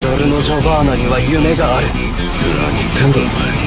俺のジョバーナには夢がある。 何言ってんだお前。